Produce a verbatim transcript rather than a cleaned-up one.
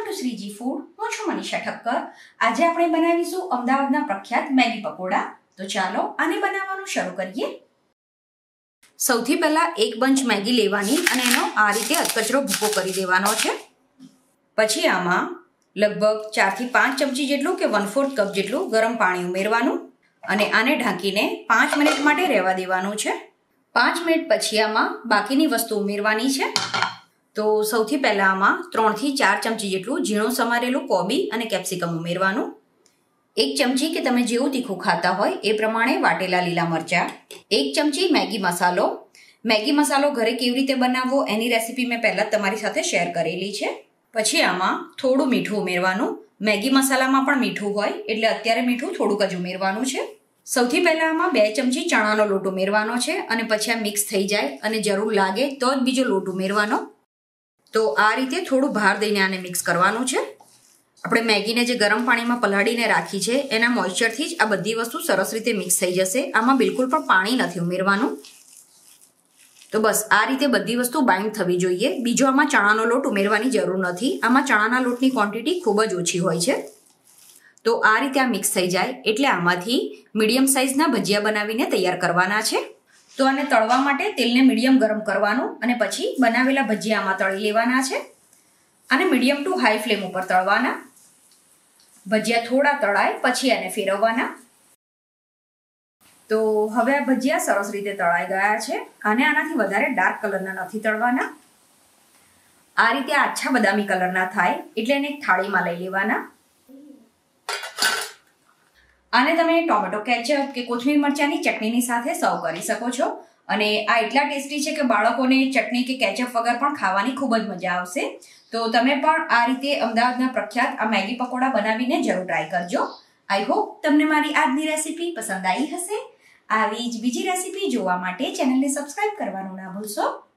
Two Shriji food. હું છું મનીષા ઠક્કર. આજે આપણે બનાવીશું અમદાવાદના પ્રખ્યાત મેગી પકોડા. તો ચાલો આને બનાવવાનું શરૂ કરીએ. સૌથી પહેલા એક બંચ મેગી લેવાની અને એનો આ રીતે અધકચરો ભૂકો કરી દેવાનો છે. પછી આમાં લગભગ ચાર થી પાંચ ચમચી જેટલું કે વન ફોર્થ કપ જેટલું ગરમ પાણી ઉમેરવાનું અને આને ઢાંકીને પાંચ મિનિટ માટે રહેવા દેવાનું છે. પાંચ મિનિટ પછી આમાં બાકીની વસ્તુ ઉમેરવાની છે. તો સૌથી પહેલા આમાં ત્રણ થી ચાર ચમચી જેટલું ઝીણું સમારેલું કોબી અને કેપ્સિકમ ઉમેરવાનું. એક ચમચી કે તમે જેવું તીખું ખાતા હોય એ પ્રમાણે વાટેલા લીલા મરચાં. એક ચમચી મેગી મસાલો. મેગી મસાલો ઘરે કેવી રીતે બનાવવો એની રેસીપી મેં પહેલા જ તમારી સાથે શેર કરેલી છે. પછી આમાં થોડું મીઠું ઉમેરવાનું. મેગી મસાલામાં પણ મીઠું હોય એટલે અત્યારે મીઠું થોડુંક જ ઉમેરવાનું છે. સૌથી પહેલા આમાં બે ચમચી ચણાનો લોટ ઉમેરવાનો છે અને પછી આ મિક્સ થઈ જાય અને જરૂર લાગે તો જ બીજો લોટ ઉમેરવાનો. તો આ રીતે થોડું ભાર દઈને આને મિક્સ કરવાનું છે. આપણે મેગીને જે ગરમ પાણીમાં પલાળીને રાખી છે એના મોઇશ્ચરથી જ આ બધી વસ્તુ સરસ રીતે મિક્સ થઈ જશે. આમાં બિલકુલ પણ પાણી નથી ઉમેરવાનું. તો બસ આ રીતે બધી વસ્તુ બાઇન્ડ થવી જોઈએ. બીજો આમાં ચણાનો લોટ ઉમેરવાની જરૂર નથી. આમાં ચણાના લોટની ક્વોન્ટિટી ખૂબ જ ઓછી હોય છે. તો આ રીતે આ મિક્સ થઈ જાય એટલે આમાંથી મીડિયમ સાઇઝના ભજીયા બનાવીને તૈયાર કરવાના છે. તો આને તળવા માટે તેલને મીડિયમ ગરમ કરવાનું અને પછી બનાવેલા ભજીયા આમાં તળી લેવાના છે. અને મીડિયમ ટુ હાઈ ફ્લેમ ઉપર તળવાના. ભજીયા થોડા તળાય પછી આને ફેરવવાના. તો હવે આ ભજીયા સરસ રીતે તળાઈ ગયા છે અને આનાથી વધારે ડાર્ક કલરના નથી તળવાના. આ રીતે આછા બદામી કલરના થાય એટલે એને એક થાળીમાં લઈ લેવાના. આને તમે ટોમેટો કેચઅપ કે કોથમીર મરચાંની ચટણીની સાથે સર્વ કરી શકો છો. અને આ એટલા ટેસ્ટી છે કે બાળકોને ચટણી કે કેચઅપ વગર પણ ખાવાની ખૂબ જ મજા આવશે. તો તમે પણ આ રીતે અમદાવાદના પ્રખ્યાત આ મેગી પકોડા બનાવીને જરૂર ટ્રાય કરજો. આઈ હોપ તમને મારી આજની રેસીપી પસંદ આવી હશે. આવી જ બીજી રેસીપી જોવા માટે ચેનલને સબસ્ક્રાઇબ કરવાનું ના ભૂલશો.